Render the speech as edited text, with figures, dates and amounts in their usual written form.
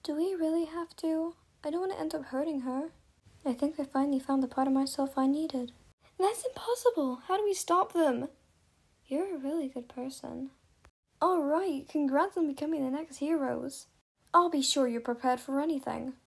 Do we really have to? I don't want to end up hurting her. I think I finally found the part of myself I needed. That's impossible! How do we stop them? You're a really good person. Alright, congrats on becoming the next heroes. I'll be sure you're prepared for anything.